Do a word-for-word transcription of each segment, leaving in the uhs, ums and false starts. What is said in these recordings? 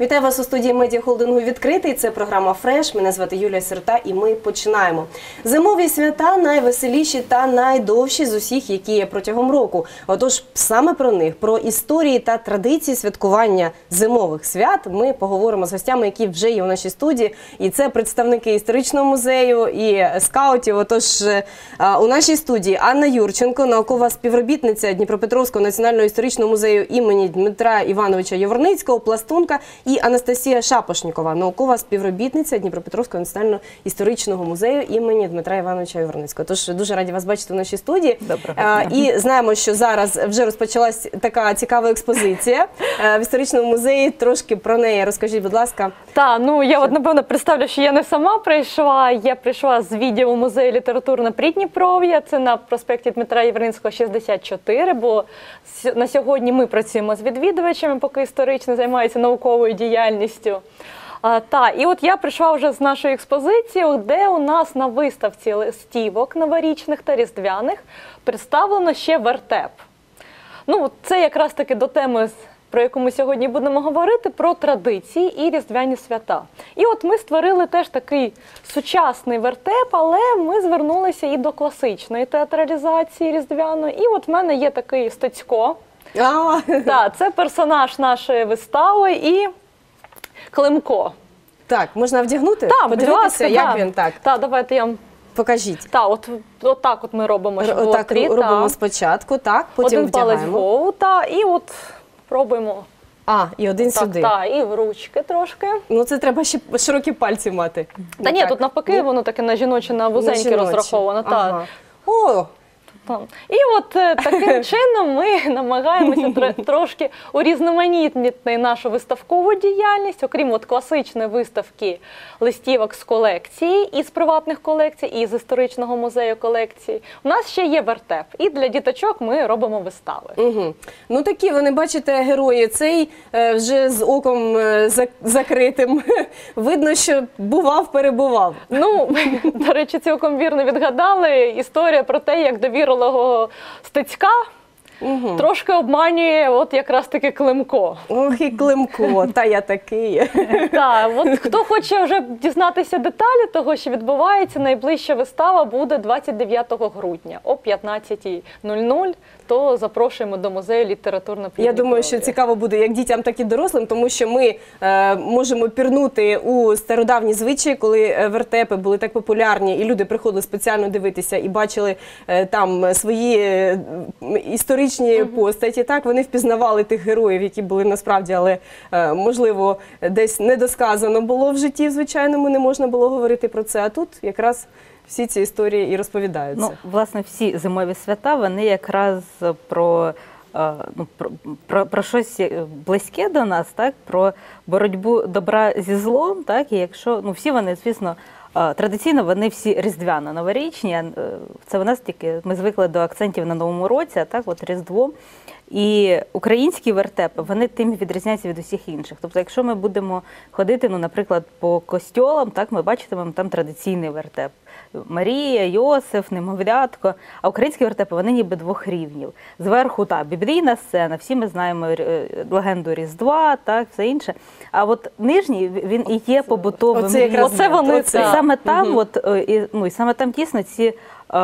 Вітаю вас у студії медіахолдингу «Відкритий». Це програма «Фреш». Мене звати Юлія Сирота і ми починаємо. Зимові свята найвеселіші та найдовші з усіх, які є протягом року. Отож, саме про них, про історії та традиції святкування зимових свят ми поговоримо з гостями, які вже є у нашій студії. І це представники історичного музею і скаутів. Отож, у нашій студії Анна Юрченко, наукова співробітниця Дніпропетровського національного історичного музею імені Дмитра Івановича Яворницького, пластунка, і Анастасія Шапошнікова, наукова співробітниця Дніпропетровського національного історичного музею імені Дмитра Івановича Яворницького. Тож дуже раді вас бачити в нашій студії. Доброго. І знаємо, що зараз вже розпочалась така цікава експозиція в історичному музеї. Трошки про неї розкажіть, будь ласка. Так, ну я от, напевно, представлю, що я не сама прийшла. Я прийшла з відділу музею літературне Придніпров'я. Це на проспекті Дмитра Яворницького, шістдесят чотири, бо на сьогодні ми працюємо з відвідувачами, поки історично займаються науковою діяльністю. А, та, і от я прийшла вже з нашою експозицією, де у нас на виставці листівок новорічних та різдвяних представлено ще вертеп. Ну, це якраз таки до теми, про яку ми сьогодні будемо говорити, про традиції і різдвяні свята. І от ми створили теж такий сучасний вертеп, але ми звернулися і до класичної театралізації різдвяної. І от в мене є такий Стецько. А, Так, це персонаж нашої вистави і Климко. так, можна вдягнути? Так, подивитися, як да. він так. Так, давайте я вам... Покажіть. Так, от, от так от ми робимо, щоб було Так, три, робимо та. спочатку, так, потім Один палець вдягаємо. вгору, та, і от пробуємо. А, і один Так, сюди. та, і в ручки трошки. Ну, це треба ще широкі пальці мати. Та ні, Так. тут навпаки, Ні? воно таке на жіночі, на вузенькі жіночі. розраховано. Та. Ага. О, Та. І от е, таким чином ми намагаємося тр- трошки урізноманітнити нашу виставкову діяльність, окрім от класичної виставки листівок з колекції, із приватних колекцій, і з історичного музею колекції. У нас ще є вертеп, і для діточок ми робимо вистави. угу. Ну такі, вони, бачите, герої. Цей е, вже з оком е, зак- закритим. Видно, що бував-перебував. Ну, до речі, цілком вірно відгадали. Історія про те, як довірилого Стецька Угу. трошки обманює от якраз таки Климко. Ох, і Климко, та я такий. Так, от хто хоче вже дізнатися деталі того, що відбувається, найближча вистава буде двадцять дев'ятого грудня о п'ятнадцятій нуль нуль, то запрошуємо до музею літературне Придніпров'я. Я думаю, що цікаво буде як дітям, так і дорослим, тому що ми е, можемо пірнути у стародавні звичаї, коли е, вертепи були так популярні, і люди приходили спеціально дивитися і бачили е, там свої е, історичні uh-huh. постаті. Так, вони впізнавали тих героїв, які були насправді, але е, можливо десь недосказано було в житті, звичайному, не можна було говорити про це. А тут якраз всі ці історії і розповідаються. Ну, власне, всі зимові свята, вони якраз про, ну, про, про, про щось близьке до нас, так? Про боротьбу добра зі злом, так? І якщо, ну, всі вони, звісно, традиційно вони всі різдвяно-новорічні, це в нас тільки, ми звикли до акцентів на Новому році, а так, от Різдво. І українські вертепи, вони тим відрізняються від усіх інших. Тобто, якщо ми будемо ходити, ну, наприклад, по костьолам, так, ми бачитимемо там традиційний вертеп. Марія, Йосиф, немовлятко. А українські вертепи, вони ніби двох рівнів. Зверху, так, біблійна сцена, всі ми знаємо легенду Різдва, так, все інше. А от нижній, він і є побутовим. Оце якраз Оце вони, І саме там, Угу. от, і, ну, і саме там тісно ці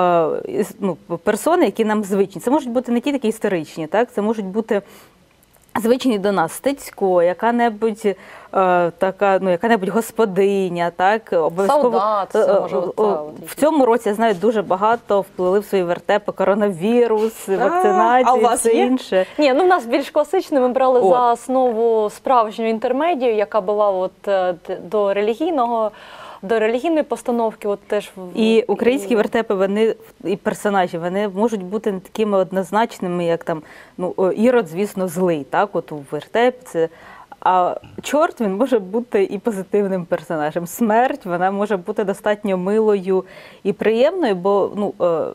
ну, персони, які нам звичні. Це можуть бути не ті такі історичні, так? Це можуть бути звичні до нас Стецько, яка-небудь е, така, ну, яка-небудь господиня, так? Обов'язково Солдат, це може бути. В цьому році, я знаю, дуже багато вплили в свої вертепи коронавірус, вакцинації, а у вас все є? інше. Ні, ну в нас більш класичне, ми брали О. за основу справжню інтермедію, яка була от е, до релігійного, до релігійної постановки, от теж в- І українські вертепи, вони, і персонажі, вони можуть бути не такими однозначними, як там, ну, Ірод, звісно, злий, так, от у вертепі це. А чорт, він може бути і позитивним персонажем. Смерть, вона може бути достатньо милою і приємною, бо, ну,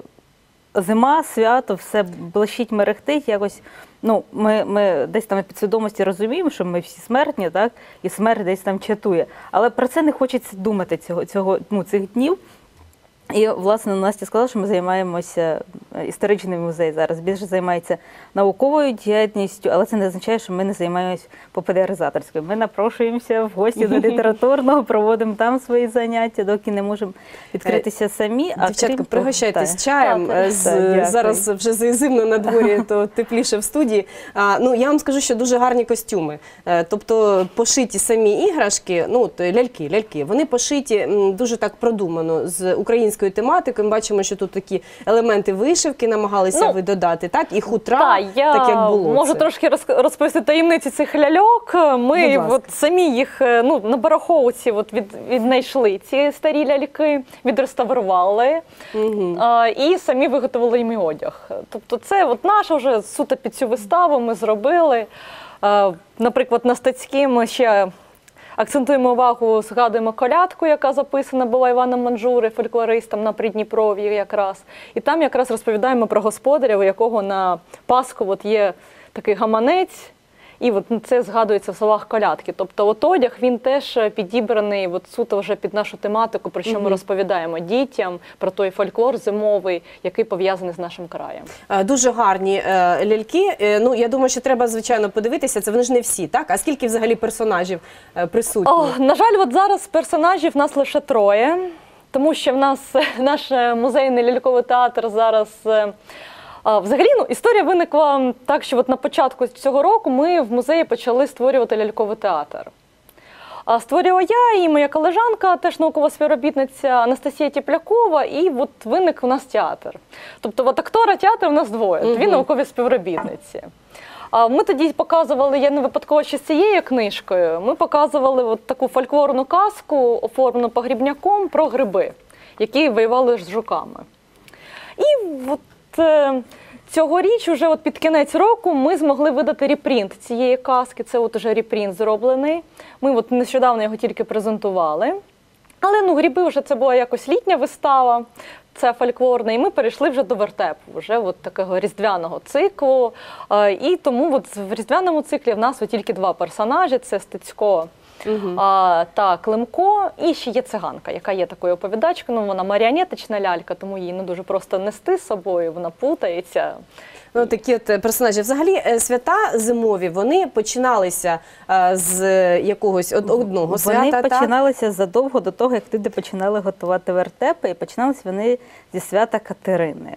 зима, свято, все блищить, мерехтить, якось, ну, ми, ми десь там в підсвідомості розуміємо, що ми всі смертні, так, і смерть десь там чатує. Але про це не хочеться думати цього, цього, ну, цих днів. І, власне, Настя сказала, що ми займаємося, історичний музей зараз більше займається науковою діяльністю, але це не означає, що ми не займаємося популяризаторською. Ми напрошуємося в гості до літературного, проводимо там свої заняття, доки не можемо відкритися самі. А Дівчатка, крім пригощайтесь того, чаєм. Так, З, так, зараз вже зимно на дворі, то тепліше в студії. А, ну, я вам скажу, що дуже гарні костюми. Е, Тобто пошиті самі іграшки, ну, от, ляльки, ляльки, вони пошиті м, дуже так продумано з українською тематикою. Ми бачимо, що тут такі елементи вишивки намагалися Ну, ви додати, так? І хутра, Так, я так як було. можу це. трошки роз- розповісти таємниці цих ляльок. Ми Будь ласка. от самі їх ну, на барахолці от від, віднайшли ці старі ляльки, відреставрували Мгм. а, і самі виготовили їм і одяг. Тобто це от наша вже суто під цю виставу ми зробили. А, наприклад, на Стецькій ми ще акцентуємо увагу, згадуємо колядку, яка записана була Іваном Манджури, фольклористом на Придніпров'ї якраз. І там якраз розповідаємо про господаря, у якого на Пасху от є такий гаманець, і от це згадується в словах колядки. Тобто от одяг, він теж підібраний от суто вже під нашу тематику, про що ми розповідаємо дітям, про той фольклор зимовий, який пов'язаний з нашим краєм. Е, Дуже гарні е, ляльки. Е, Ну, я думаю, що треба, звичайно, подивитися. Це вони ж не всі, так? А скільки взагалі персонажів е, присутні? О, на жаль, от зараз персонажів нас лише троє, тому що в нас наш музейний ляльковий театр зараз. е, а, Взагалі, ну, історія виникла так, що от на початку цього року ми в музеї почали створювати ляльковий театр. А створювала я і моя колежанка, теж наукова співробітниця Анастасія Тіплякова, і от виник у нас театр. Тобто от актора театру у нас двоє, дві наукові співробітниці. А ми тоді показували, я не випадково ще з цією книжкою, ми показували от таку фольклорну казку, оформлену погрібняком, про гриби, які воювали з жуками. І от е, цьогоріч, уже от під кінець року, ми змогли видати репринт цієї казки. Це от уже репринт зроблений. Ми от нещодавно його тільки презентували. Але ну, гриби вже це була якось літня вистава, це фольклорна, і ми перейшли вже до вертепу, вже от такого різдвяного циклу. Е, І тому от в різдвяному циклі в нас от тільки два персонажі – це Стецько а, та Климко, і ще є циганка, яка є такою оповідачкою. Ну, вона маріонеточна лялька, тому її не дуже просто нести з собою, вона плутається. Ну, такі от персонажі. Взагалі, е, свята зимові, вони починалися е, з якогось од- одного свята, Вони так? починалися задовго до того, як люди починали готувати вертепи, і починалися вони зі свята Катерини.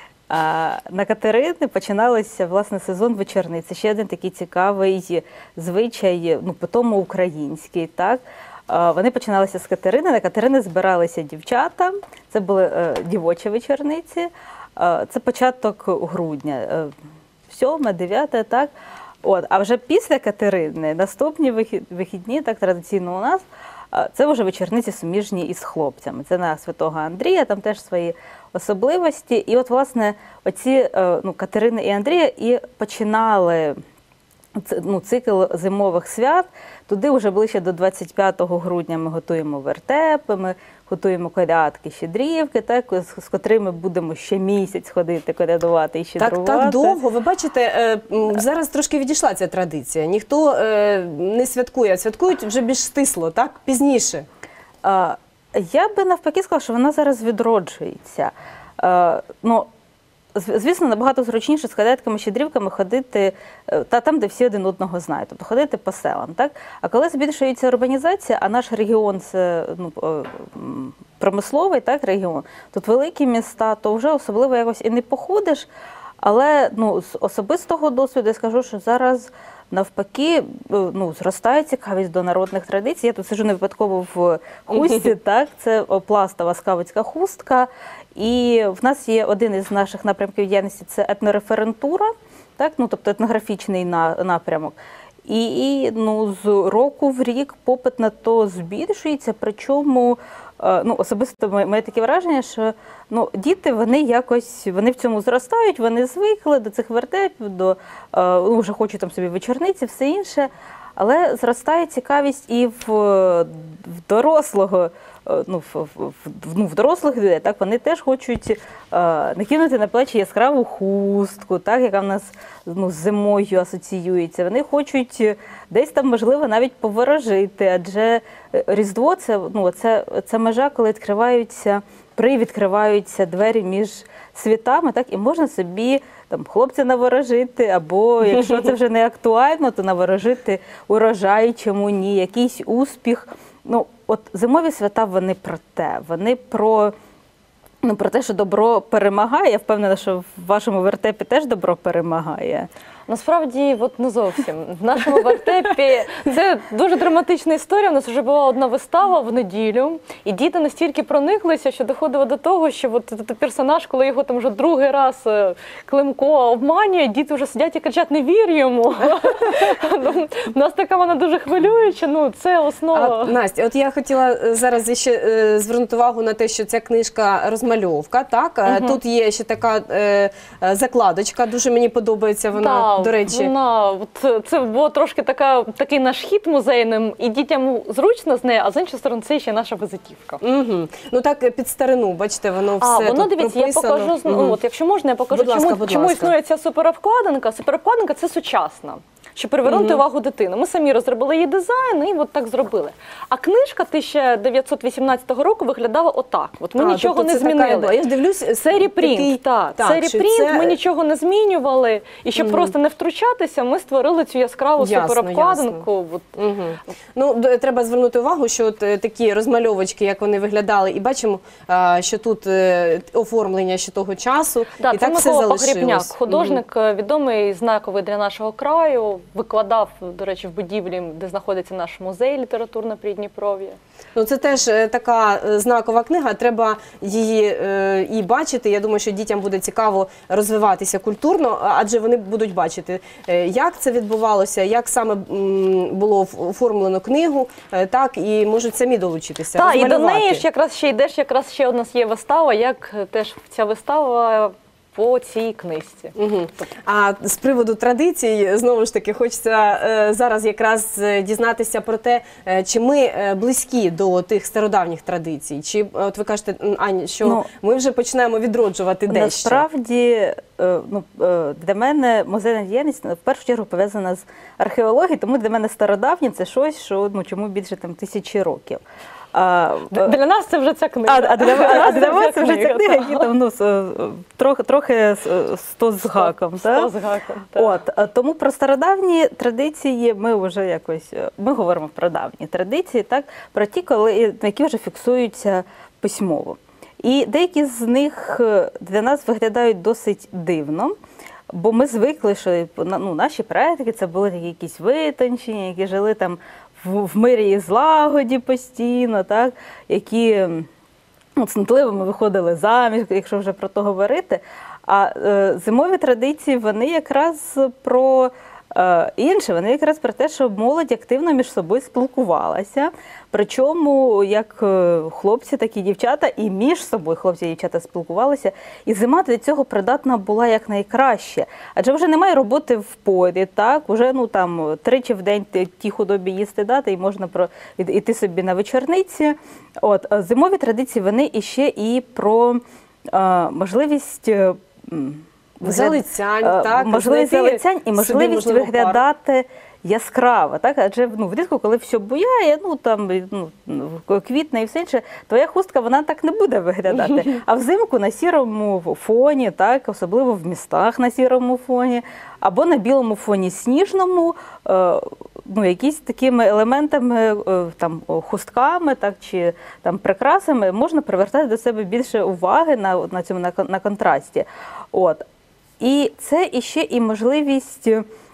А на Катерини починалися, власне, сезон вечорниць. Це ще один такий цікавий звичай, ну, по-тому український, так? А, Вони починалися з Катерини. На Катерини збиралися дівчата, це були е, дівочі вечорниці. Е, це початок грудня, е, сьоме, дев'яте, так? От, а вже після Катерини, наступні вихід- вихідні, так традиційно у нас, е, це вже вечорниці суміжні із хлопцями. Це на Святого Андрія, там теж свої особливості. І от, власне, оці е, ну, Катерини і Андрія і починали ц- ну, цикл зимових свят. Туди вже ближче до двадцять п'ятого грудня ми готуємо вертепи, ми готуємо колядки, щедрівки, так, з, з котрими будемо ще місяць ходити, колядувати і Так, щедрувати. так довго. Ви бачите, е, м, зараз трошки відійшла ця традиція. Ніхто е, не святкує, а святкують вже більш стисло, так? Пізніше. А, Я би навпаки сказала, що вона зараз відроджується. А, Ну, зв- звісно, набагато зручніше з колядками, щедрівками ходити е, та там, де всі один одного знають, тобто ходити по селам. Так? А коли збільшується урбанізація, а наш регіон це ну, е, м, промисловий, так, регіон, тут великі міста, то вже особливо якось і не походиш. Але ну, з особистого досвіду я скажу, що зараз навпаки ну, зростає цікавість до народних традицій. Я тут сиджу не випадково в хустці, так, це пластова скаутська хустка. І в нас є один із наших напрямків діяльності – це етнореферентура, так, ну, тобто етнографічний на- напрямок. І, і ну, з року в рік попит на то збільшується, причому е, ну, особисто моє, моє таке враження, що ну, діти вони якось вони в цьому зростають, вони звикли до цих вертепів, до, е, ну, вже хочуть там собі вечорниці, все інше. Але зростає цікавість і в в дорослого, ну, в, в, ну, в дорослих людей, так, вони теж хочуть е, накинути на плечі яскраву хустку, так, яка в нас, ну, з зимою асоціюється. Вони хочуть десь там, можливо, навіть поворожити, адже Різдво – це, ну, це, це межа, коли відкриваються, привідкриваються двері між світами, так, і можна собі там хлопця наворожити, або, якщо це вже не актуально, то наворожити урожай, чому ні, якийсь успіх. Ну, от зимові свята, вони про те, вони про, ну, про те, що добро перемагає. Я впевнена, що в вашому вертепі теж добро перемагає. Насправді, от не зовсім. В нашому вертепі це дуже драматична історія. У нас вже була одна вистава в неділю, і діти настільки прониклися, що доходило до того, що от цей персонаж, коли його там вже другий раз Климко обманює, діти вже сидять і кричать: не вір йому. У нас така вона дуже хвилююча, ну це основа. А, Настя, от я хотіла зараз ще е, звернути увагу на те, що ця книжка розмальовка, так? Угу. Тут є ще така е, закладочка, дуже мені подобається вона. До речі, вона, от, це було трошки така, такий наш хід музейним, і дітям зручно з нею, а з іншої сторони це ще наша візитівка. Угу. Ну так під старину, бачите, воно все а, воно, тут дивіться, прописано. я покажу, угу. От, якщо можна, я покажу, будь ласка, чому, будь чому ласка. існує ця суперобкладинка. Суперобкладинка – це сучасна, щоб привернути угу. увагу дитини. Ми самі розробили її дизайн і от так зробили. А книжка тисяча дев'ятсот вісімнадцятого року виглядала отак. От ми а, нічого тобто не змінили. Я ж дивлюсь, це репринт, такий... так. так, це репринт, це... ми нічого не змінювали. І щоб угу. просто не втручатися, ми створили цю яскраву ясно, суперобкладинку. Ясно. Угу. Ну, треба звернути увагу, що от такі розмальовочки, як вони виглядали, і бачимо, що тут оформлення ще того часу, да, і так все залишилось. Погребняк, художник, угу. відомий, знаковий для нашого краю, викладав, до речі, в будівлі, де знаходиться наш музей літературно Придніпров'я. Ну, це теж така знакова книга, треба її е, і бачити. Я думаю, що дітям буде цікаво розвиватися культурно, адже вони будуть бачити, е, як це відбувалося, як саме м, було оформлено книгу, е, так, і можуть самі долучитися, Так, і до неї ж якраз ще йдеш, якраз ще у нас є вистава, як теж ця вистава по цій книжці. Угу. А з приводу традицій, знову ж таки, хочеться е, зараз якраз дізнатися про те, е, чи ми е, близькі до тих стародавніх традицій, чи, от ви кажете, Ань, що ну, ми вже починаємо відроджувати дещо. Насправді, е, ну, е, для мене музейна діяльність в першу чергу пов'язана з археологією, тому для мене стародавні – це щось, що, ну, чому більше там, тисячі років. А, для нас це вже ця книга. А, а для, а для вас це вже ця книга, які там, ну, трохи, трохи сто з гаком. Сто з гаком, так. От, тому про стародавні традиції ми вже якось, ми говоримо про давні традиції, так, про ті, коли, які вже фіксуються письмово. І деякі з них для нас виглядають досить дивно, бо ми звикли, що, ну, наші предки це були такі якісь витончені, які жили там в мирі і злагоді постійно, так, які, ну, цнотливими виходили заміж, якщо вже про то говорити. А е, зимові традиції, вони якраз про е, інше, вони якраз про те, що молодь активно між собою спілкувалася. Причому як хлопці, так і дівчата, і між собою хлопці і дівчата спілкувалися. І зима для цього придатна була якнайкраще. Адже вже немає роботи в полі, так? Уже, ну, там, тричі в день ті худобі їсти дати, і можна про, йти собі на вечорниці. От, зимові традиції, вони іще і про а, можливість залицянь, так, можливість залицянь і можливість собі, виглядати пар. Яскраво, так? Адже, ну, влітку, коли все буяє, ну, там, ну, квітне і все інше, твоя хустка, вона так не буде виглядати. А взимку на сірому фоні, так, особливо в містах на сірому фоні, або на білому фоні сніжному, е, ну, якісь такими елементами, е, там, хустками, так, чи там прикрасами можна привертати до себе більше уваги на, на цьому, на, на контрасті. От. І це іще і можливість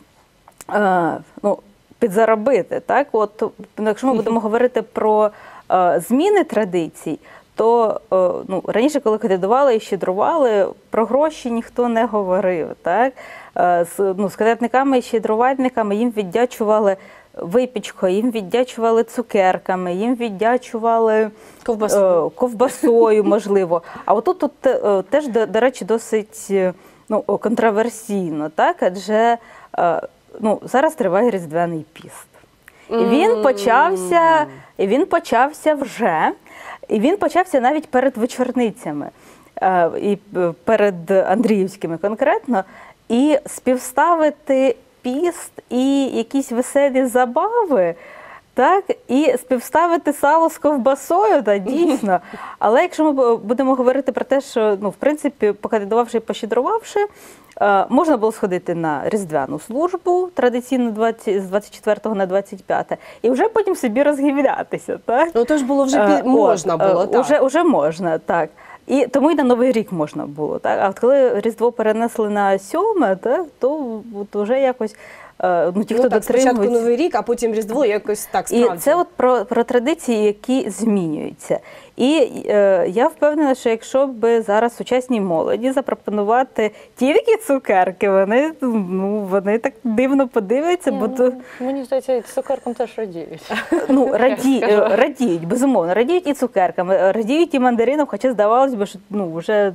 Е, ну, підзаробити. Так? От, якщо ми будемо говорити про е, зміни традицій, то е, ну, раніше, коли катедували і щедрували, про гроші ніхто не говорив. Так? Е, з, ну, з катетниками і щедрувальниками їм віддячували випічкою, їм віддячували цукерками, їм віддячували ковбасою, е, ковбасою можливо. А отут тут, е, теж, до, до речі, досить ну, контроверсійно, так? Адже е, ну, зараз триває Різдвяний піст. І він почався, і він почався вже, і він почався навіть перед вечорницями, е, і перед Андріївськими конкретно, і співставити піст і якісь веселі забави, так, і співставити сало з ковбасою, та дійсно. Але якщо ми будемо говорити про те, що, ну, в принципі, покандидувавши і пощедрувавши, е, можна було сходити на різдвяну службу, традиційно двадцять, з двадцять четвертого на двадцять п'яте, і вже потім собі розгівлятися, так? Ну, то ж було вже Е, пі... можна от, було, е, так. Уже, уже можна, так. І тому і на Новий рік можна було, так? А от коли Різдво перенесли на сьоме, так, то от уже якось, е, ну, ті, Ну, хто так, спочатку дотримується. Новий рік, а потім Різдво, якось так І справді. це от про, про традиції, які змінюються. І е, я впевнена, що якщо б зараз сучасній молоді запропонувати тільки цукерки, вони, ну, вони так дивно подивляться, бо то, Мені здається, і цукеркам теж радіють. ну, раді, скажу. радіють, безумовно, радіють і цукерками, радіють і мандаринам, хоча здавалось би, що, ну, вже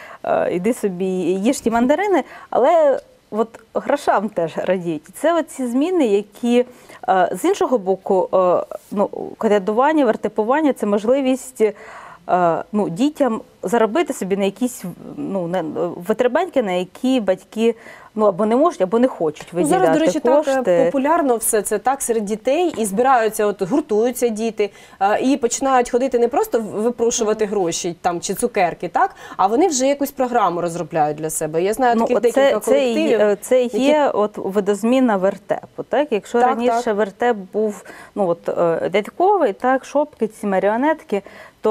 е, йди собі, їж ті мандарини, але от грошам теж радіють. Це оці зміни, які е, з іншого боку, е, ну, колядування, вертепування – це можливість е, ну, дітям заробити собі на якісь, ну, на витребеньки, на які батьки, ну, або не можуть, або не хочуть Ну, виділяти зараз, до речі, кошти. так популярно все це так серед дітей, і збираються, от гуртуються діти, а, і починають ходити не просто випрошувати гроші там чи цукерки, так, а вони вже якусь програму розробляють для себе. Я знаю таких от декілька це, це, і- колективів. це є які- от видозміна вертепу. Так? Якщо Так, раніше так. вертеп був, ну, от, е, дядьковий, так, шопки, ці маріонетки,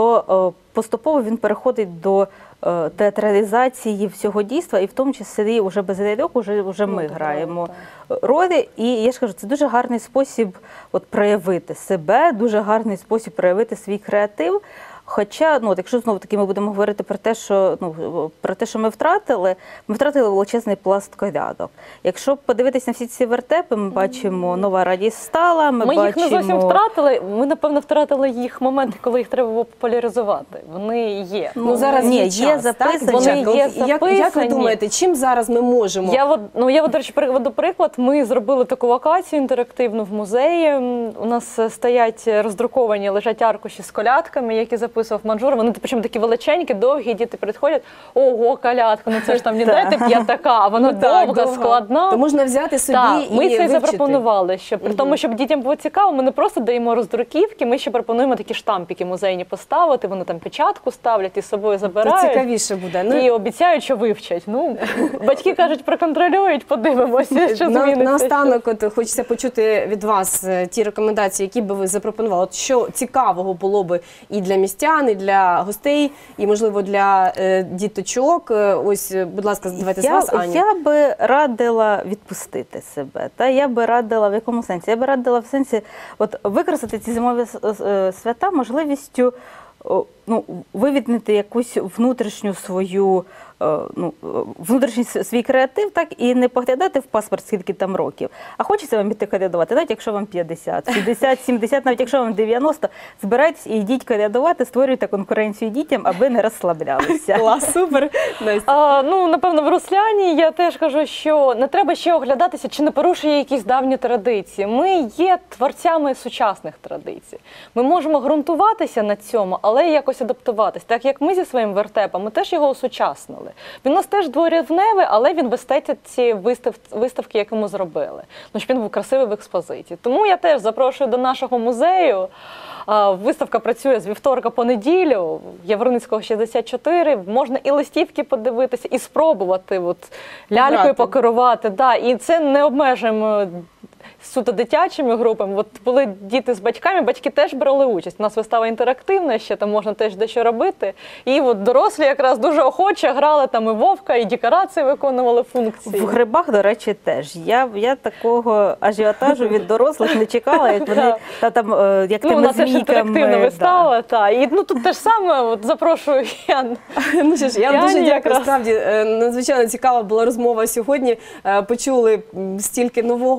то е, поступово він переходить до е, театралізації всього дійства, і в тому числі вже без ляльок, вже, вже ми Ну, так, граємо ролі. І я ж кажу, це дуже гарний спосіб от, проявити себе, дуже гарний спосіб проявити свій креатив. Хоча, ну, от якщо знову таки ми будемо говорити про те, що, ну, про те, що ми втратили, ми втратили величезний пласт колядок. Якщо подивитися на всі ці вертепи, ми бачимо «Нова радість стала», ми, Ми їх бачимо... не зовсім втратили, ми, напевно, втратили їх моменти, коли їх треба було популяризувати. Вони є. Ну, зараз Ні, є, є час, записані. так, Вони дівчатка? є От як, як ви записані. думаєте, чим зараз ми можемо? Я от, ну, я от, до речі, приведу приклад. Ми зробили таку локацію інтерактивну в музеї. М, У нас стоять роздруковані, лежать аркуші з колядками, які записував Манжур. Вони причому такі величенькі, довгі, діти приходять. Ого, колядка, ну це ж там не дайте п'ятака, а вона Ну, так, довга, довга. складна. То можна взяти собі Так, і ми це вивчити. запропонували, що при тому, щоб дітям було цікаво, ми не просто даємо роздруківки, ми ще пропонуємо такі штампики музейні поставити, вони там печатку ставлять і з собою То забирають. цікавіше буде. Ну, І обіцяють, що вивчать. Ну, батьки кажуть, проконтролюють, подивимося, що На, зміниться. наостанок, от хочеться почути від вас е, ті рекомендації, які би ви запропонували. От що цікавого було би і для містян, і для гостей, і можливо для е, діточок. Е, Ось, е, будь ласка, давайте з Я, вас, Аня. я би радила відпустити себе. Та? Я би радила, в якому сенсі? Я би радила в сенсі от, використати ці зимові с- е, свята можливістю о, ну, вивіднити якусь внутрішню свою, е, ну, е, внутрішній с- свій креатив, так, і не поглядати в паспорт, скільки там років. А хочеться вам іти колядувати, навіть якщо вам п'ятдесят, п'ятдесят, сімдесят, навіть якщо вам дев'яносто, збирайтесь і йдіть колядувати, створюйте конкуренцію дітям, аби не розслаблялися. Клас, супер. Настя. А, ну, напевно, в Руслані я теж кажу, що не треба ще оглядатися, чи не порушує якісь давні традиції. Ми є творцями сучасних традицій. Ми можемо ґрунтуватися на цьому, але якось адаптуватись. Так як ми зі своїм вертепом, ми теж його осучаснили. Він у нас теж дворівневий, але він в естетиці вистав, виставки, яку ми зробили. Ну, щоб він був красивий в експозиції. Тому я теж запрошую до нашого музею. А, Виставка працює з вівторка по неділю, Яворницького шістдесят чотири. Можна і листівки подивитися, і спробувати от, лялькою Пограти. покерувати. Да. І це не обмежуємо суто дитячими групами. От були діти з батьками, батьки теж брали участь. У нас вистава інтерактивна, ще там можна теж дещо робити. І от дорослі якраз дуже охоче грали там і вовка, і декорації виконували функції. В грибах, до речі, теж. Я, я такого ажіотажу від дорослих не чекала, як вони та, там, е, як Ну, тими вона теж змійками. інтерактивна да. вистава, та. І ну, тут те ж саме, от, запрошую я. Ну що ж, я вам Я дуже ні, дякую. якраз. Справді е, надзвичайно цікава була розмова сьогодні. Е, Почули м, стільки нового і цікавого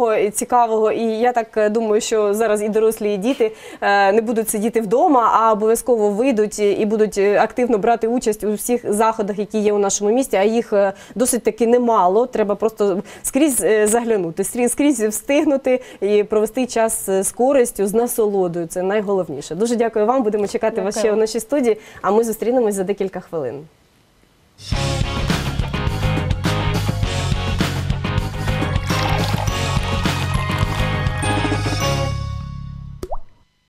цікавого. І я так е, думаю, що зараз і дорослі, і діти е, не будуть сидіти вдома, а обов'язково вийдуть і будуть активно брати участь у всіх заходах, які є у нашому місті, а їх е, досить таки немало. Треба просто скрізь е, заглянути, скрізь, скрізь встигнути і провести час з користю, з насолодою. Це найголовніше. Дуже дякую вам. Будемо чекати вас Дякую. ще у нашій студії, а ми зустрінемось за декілька хвилин.